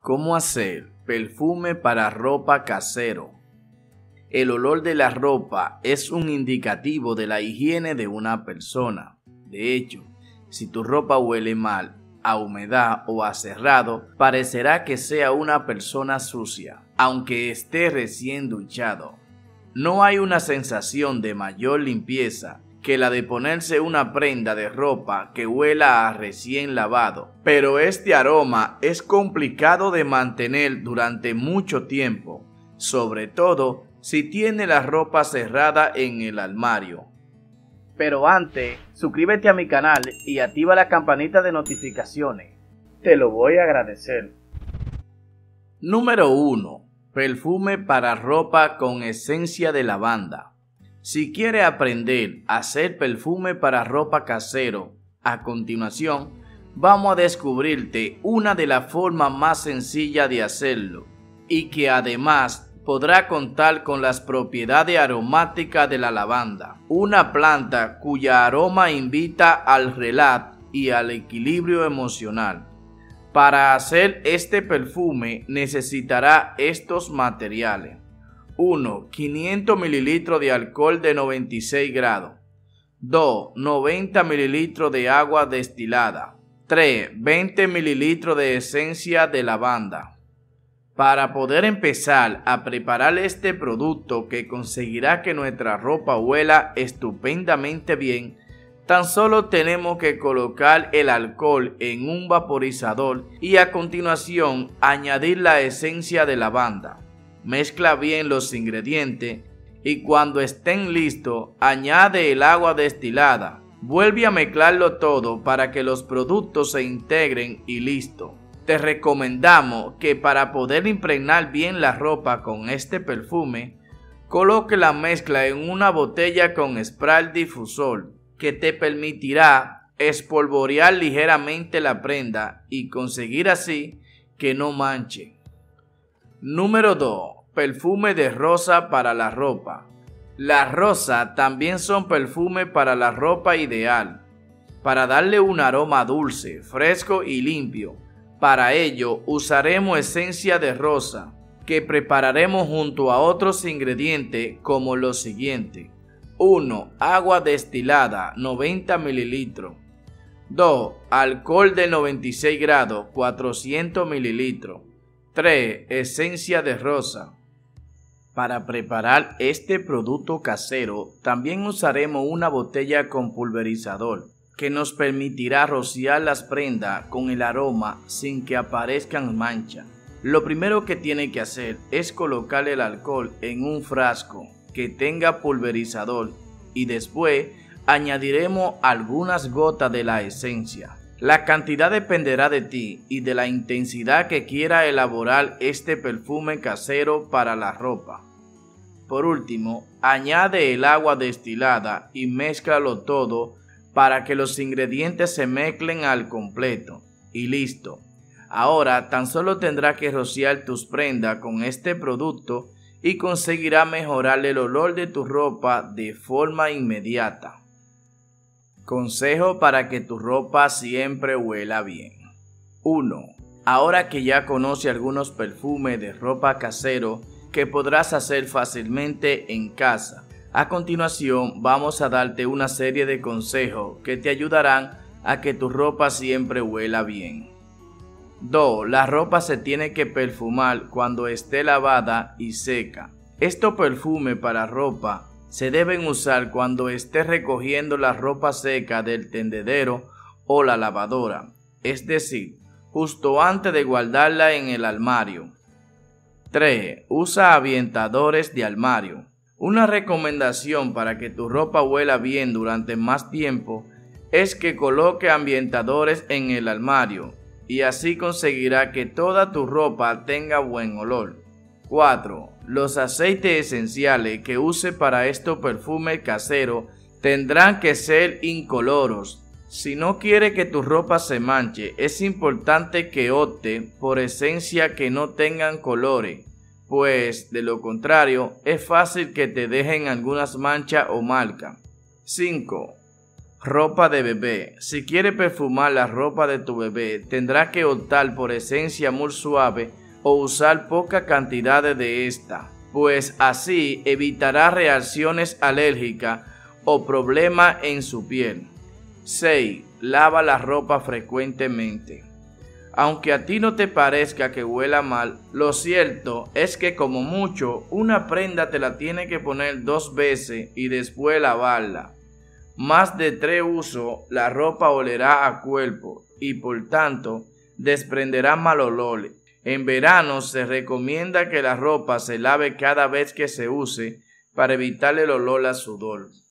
¿Cómo hacer perfume para ropa casero? El olor de la ropa es un indicativo de la higiene de una persona. De hecho, si tu ropa huele mal, a humedad o a cerrado, parecerá que sea una persona sucia, aunque esté recién duchado. No hay una sensación de mayor limpieza que la de ponerse una prenda de ropa que huela a recién lavado, pero este aroma es complicado de mantener durante mucho tiempo, sobre todo si tiene la ropa cerrada en el armario. Pero antes, suscríbete a mi canal y activa la campanita de notificaciones. Te lo voy a agradecer. Número 1. Perfume para ropa con esencia de lavanda. Si quieres aprender a hacer perfume para ropa casero, a continuación vamos a descubrirte una de las formas más sencillas de hacerlo y que además podrá contar con las propiedades aromáticas de la lavanda, una planta cuya aroma invita al relax y al equilibrio emocional. Para hacer este perfume necesitará estos materiales. 1. 500 ml de alcohol de 96 grados. 2. 90 ml de agua destilada. 3. 20 ml de esencia de lavanda. Para poder empezar a preparar este producto que conseguirá que nuestra ropa huela estupendamente bien, tan solo tenemos que colocar el alcohol en un vaporizador y a continuación añadir la esencia de lavanda. Mezcla bien los ingredientes y cuando estén listos, añade el agua destilada. Vuelve a mezclarlo todo para que los productos se integren y listo. Te recomendamos que para poder impregnar bien la ropa con este perfume, coloque la mezcla en una botella con spray difusor que te permitirá espolvorear ligeramente la prenda y conseguir así que no manche. Número 2. Perfume de rosa para la ropa. Las rosas también son perfume para la ropa ideal, para darle un aroma dulce, fresco y limpio. Para ello usaremos esencia de rosa, que prepararemos junto a otros ingredientes como lo siguiente. 1. Agua destilada, 90 ml. 2. Alcohol de 96 grados, 400 ml. 3. Esencia de rosa. Para preparar este producto casero, también usaremos una botella con pulverizador, que nos permitirá rociar las prendas con el aroma sin que aparezcan manchas. Lo primero que tiene que hacer es colocar el alcohol en un frasco que tenga pulverizador y después añadiremos algunas gotas de la esencia. La cantidad dependerá de ti y de la intensidad que quiera elaborar este perfume casero para la ropa. Por último, añade el agua destilada y mézclalo todo para que los ingredientes se mezclen al completo. Y listo. Ahora tan solo tendrás que rociar tus prendas con este producto y conseguirás mejorar el olor de tu ropa de forma inmediata. Consejo para que tu ropa siempre huela bien. 1. Ahora que ya conoces algunos perfumes de ropa casero que podrás hacer fácilmente en casa, a continuación vamos a darte una serie de consejos que te ayudarán a que tu ropa siempre huela bien. 2. La ropa se tiene que perfumar cuando esté lavada y seca. Estos perfumes para ropa se deben usar cuando estés recogiendo la ropa seca del tendedero o la lavadora, es decir, justo antes de guardarla en el armario. 3. Usa ambientadores de armario. Una recomendación para que tu ropa huela bien durante más tiempo es que coloque ambientadores en el armario y así conseguirá que toda tu ropa tenga buen olor. 4. Los aceites esenciales que use para estos perfumes caseros tendrán que ser incoloros. Si no quiere que tu ropa se manche, es importante que opte por esencias que no tengan colores, pues de lo contrario es fácil que te dejen algunas manchas o marcas. 5. Ropa de bebé. Si quieres perfumar la ropa de tu bebé, tendrás que optar por esencia muy suave o usar poca cantidad de esta, pues así evitará reacciones alérgicas o problemas en su piel. 6. Lava la ropa frecuentemente. Aunque a ti no te parezca que huela mal, lo cierto es que como mucho una prenda te la tiene que poner 2 veces y después lavarla. Más de 3 usos, la ropa olerá a cuerpo y por tanto desprenderá mal olor. En verano se recomienda que la ropa se lave cada vez que se use para evitar el olor a sudor.